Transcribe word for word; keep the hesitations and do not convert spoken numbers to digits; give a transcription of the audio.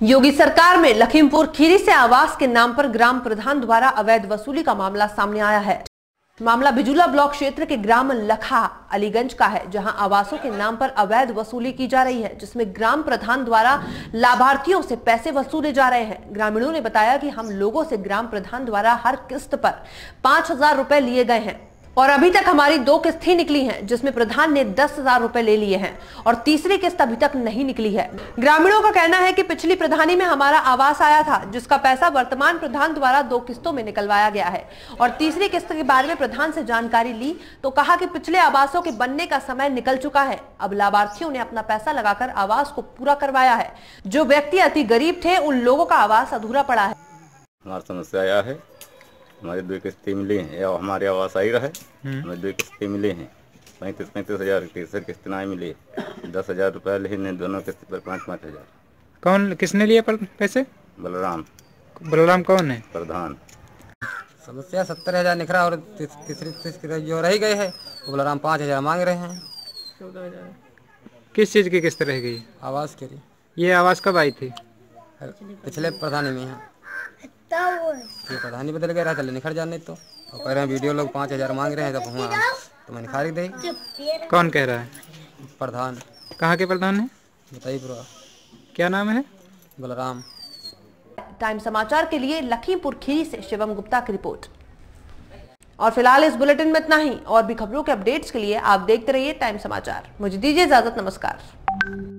योगी सरकार में लखीमपुर खीरी से आवास के नाम पर ग्राम प्रधान द्वारा अवैध वसूली का मामला सामने आया है। मामला बिजुला ब्लॉक क्षेत्र के ग्राम लखा अलीगंज का है, जहां आवासों के नाम पर अवैध वसूली की जा रही है, जिसमें ग्राम प्रधान द्वारा लाभार्थियों से पैसे वसूले जा रहे हैं। ग्रामीणों ने बताया कि हम लोगों से ग्राम प्रधान द्वारा हर किस्त पर पांच हजार रुपए लिए गए हैं और अभी तक हमारी दो किस्त ही निकली हैं, जिसमें प्रधान ने दस हजार रुपए ले लिए हैं और तीसरी किस्त अभी तक नहीं निकली है। ग्रामीणों का कहना है कि पिछली प्रधानी में हमारा आवास आया था, जिसका पैसा वर्तमान प्रधान द्वारा दो किस्तों में निकलवाया गया है और तीसरी किस्त के बारे में प्रधान से जानकारी ली तो कहा कि पिछले आवासों के बनने का समय निकल चुका है। अब लाभार्थियों ने अपना पैसा लगाकर आवास को पूरा करवाया है। जो व्यक्ति अति गरीब थे, उन लोगों का आवास अधूरा पड़ा है। हमारी समस्या आया है, हमारे दो किस्तें मिले हैं या हमारे आवास आई रहा है, हमें दो किस्तें मिले हैं, पैंतीस पैंतीस हजार तीसरी किस्त ना मिले, दस हजार रुपये लेने दोनों किस्त पर पाँच पाँच हजार। कौन किसने लिए पर पैसे? बलराम। बलराम कौन है? प्रधान। समस्या सत्तर हजार निकला और तीसरी किस्त जो रह गए है वो बलराम पाँच हजार मांग रहे हैं। किस चीज़ की किस्त रह गई? आवास के लिए। ये आवास कब आई थी? पिछले प्रधानी में है, ये प्रधानी बदल गया चले निखर जाने तो और कह रहे हैं वीडियो लोग पाँच हजार मांग रहे हैं, तब हम तो मैं निखार दे। कौन कह रहा है? प्रधान। कहाँ के प्रधान है? बताइए पूरा। क्या नाम है? बलराम। टाइम समाचार के लिए लखीमपुर खीरी से शिवम गुप्ता की रिपोर्ट। और फिलहाल इस बुलेटिन में इतना ही। और भी खबरों के अपडेट्स के लिए आप देखते रहिए टाइम समाचार। मुझे दीजिए इजाजत। नमस्कार।